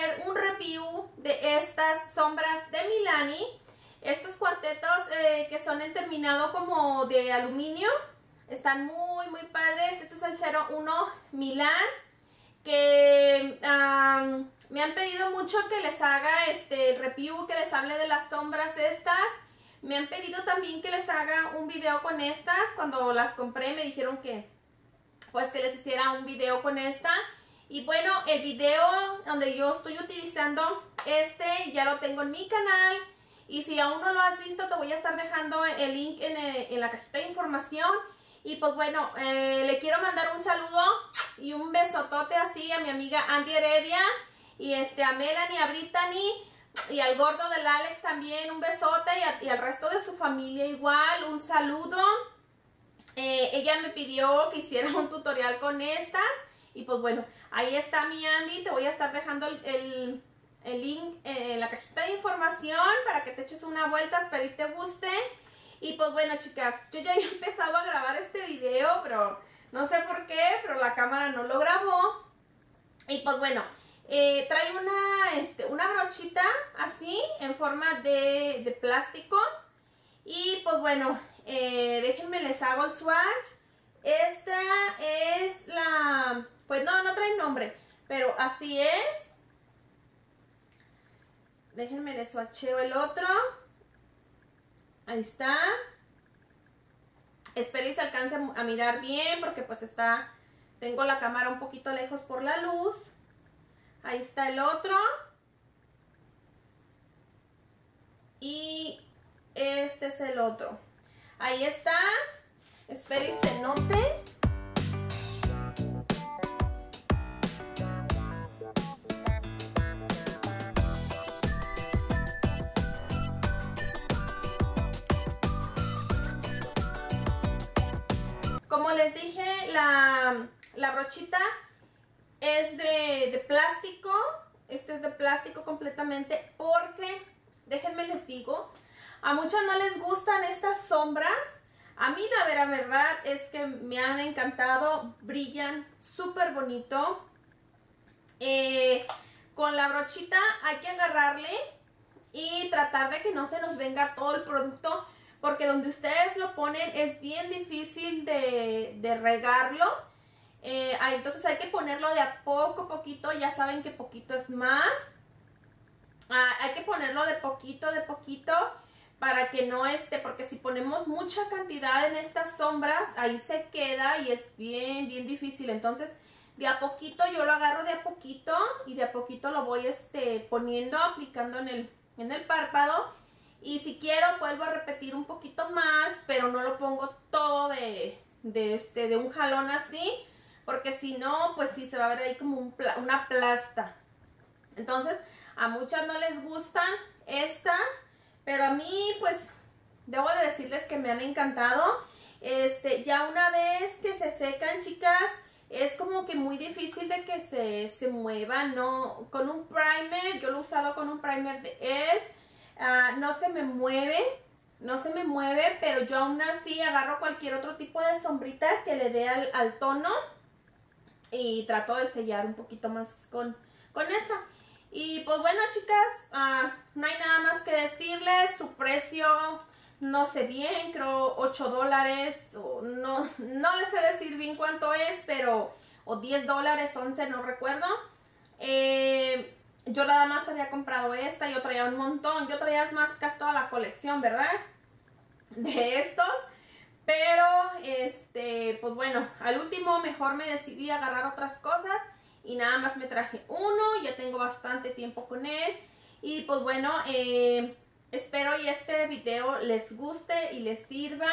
hacer un review de estas sombras de Milani. Estos cuartetos que son en terminado como de aluminio. Están muy padres. Este es el 01 Milan. Que me han pedido mucho que les haga review, que les hable de las sombras estas. Me han pedido también que les haga un video con estas. Cuando las compré me dijeron que pues que les hiciera un video con esta. Y bueno, el video donde yo estoy utilizando ya lo tengo en mi canal. Y si aún no lo has visto, te voy a estar dejando el link en la cajita de información. Y pues bueno, le quiero mandar un saludo y un besotote así a mi amiga Andy Heredia. Y a Melanie, a Brittany y al gordo del Alex también un besote. Y al resto de su familia igual, un saludo. Ella me pidió que hiciera un tutorial con estas. Y pues bueno, ahí está mi Andy. Te voy a estar dejando el link en la cajita de información para que te eches una vuelta. Espero y te guste. Y pues bueno, chicas, yo ya he empezado a grabar este video, pero no sé por qué, pero la cámara no lo grabó. Y pues bueno, trae una brochita así en forma de plástico. Y pues bueno, déjenme les hago el swatch. Esta es la... Pues no trae nombre, pero así es. Déjenme les swatcheo el otro. Ahí está. Espero y se alcance a mirar bien porque pues tengo la cámara un poquito lejos por la luz. Ahí está el otro. Y este es el otro. Ahí está. Espero y se note. Como les dije, la brochita es de plástico. Este es de plástico completamente porque, déjenme les digo, a muchas no les gustan estas sombras. A mí la verdad es que me han encantado, brillan súper bonito. Con la brochita hay que agarrarle y tratar de que no se nos venga todo el producto, porque donde ustedes lo ponen es bien difícil de regarlo. Entonces hay que ponerlo de a poquito, ya saben que poquito es más. Hay que ponerlo de poquito para que no porque si ponemos mucha cantidad en estas sombras, ahí se queda y es bien difícil. Entonces de a poquito yo lo agarro de a poquito y de a poquito lo voy poniendo, aplicando en el párpado. Y si quiero vuelvo a repetir un poquito más, pero no lo pongo todo de un jalón así, porque si no, pues sí se va a ver ahí como una plasta. Entonces a muchas no les gustan estas, pero a mí pues debo de decirles que me han encantado. Ya una vez que se secan, chicas, es como que muy difícil de que se muevan, ¿no? Con un primer, yo lo he usado con un primer de ELF. No se me mueve, pero yo aún así agarro cualquier otro tipo de sombrita que le dé al tono y trato de sellar un poquito más con esa. Y pues bueno, chicas, no hay nada más que decirles. Su precio, no sé bien, creo $8, o no les sé decir bien cuánto es, pero o $10, 11, no recuerdo. Yo nada más había comprado esta, yo traía un montón, yo traía más casi toda la colección, ¿verdad? De estos, pero pues bueno, al último mejor me decidí a agarrar otras cosas y nada más me traje uno, ya tengo bastante tiempo con él. Y pues bueno, espero y este video les guste y les sirva.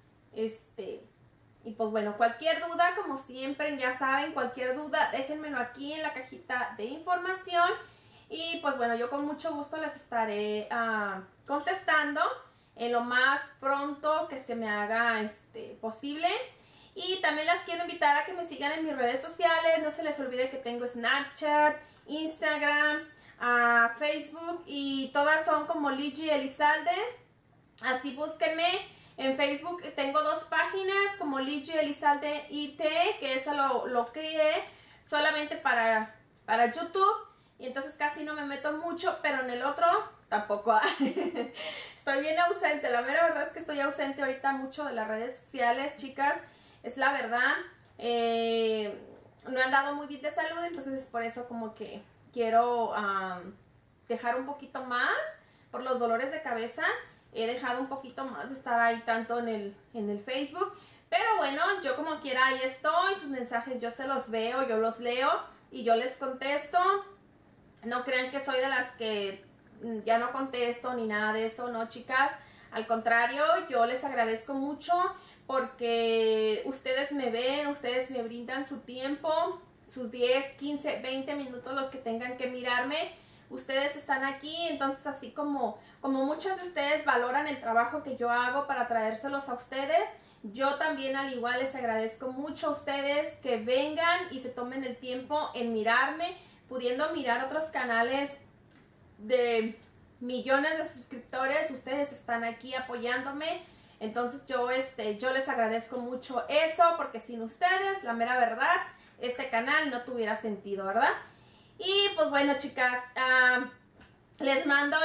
Y pues bueno, cualquier duda, como siempre, ya saben, cualquier duda, déjenmelo aquí en la cajita de información. Y pues bueno, yo con mucho gusto les estaré contestando en lo más pronto que se me haga posible. Y también las quiero invitar a que me sigan en mis redes sociales. No se les olvide que tengo Snapchat, Instagram, Facebook, y todas son como Ligie Elizalde. Así búsquenme. En Facebook tengo dos páginas, como Ligie Elizalde IT, que esa lo creé solamente para YouTube. y entonces casi no me meto mucho, pero en el otro tampoco. Estoy bien ausente, la mera verdad es que estoy ausente ahorita mucho de las redes sociales, chicas, es la verdad. No he andado muy bien de salud, entonces es por eso como que quiero dejar un poquito más por los dolores de cabeza. He dejado un poquito más de estar ahí tanto en el Facebook, pero bueno, yo como quiera ahí estoy, sus mensajes yo se los veo, yo los leo y yo les contesto. No crean que soy de las que ya no contesto ni nada de eso, no, chicas. Al contrario, yo les agradezco mucho porque ustedes me ven, ustedes me brindan su tiempo, sus 10, 15, 20 minutos los que tengan que mirarme. Ustedes están aquí, entonces así como muchos de ustedes valoran el trabajo que yo hago para traérselos a ustedes, yo también al igual les agradezco mucho a ustedes que vengan y se tomen el tiempo en mirarme, pudiendo mirar otros canales de millones de suscriptores. Ustedes están aquí apoyándome, entonces yo les agradezco mucho eso, porque sin ustedes, la mera verdad, este canal no tuviera sentido, ¿verdad? Y pues bueno, chicas, les mando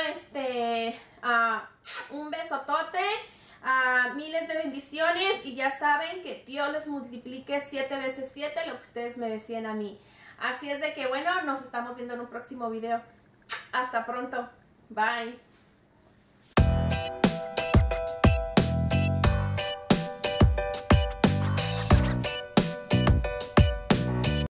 un besotote, miles de bendiciones, y ya saben que Dios les multiplique 7 veces 7 lo que ustedes me decían a mí. Así es de que bueno, nos estamos viendo en un próximo video. Hasta pronto. Bye.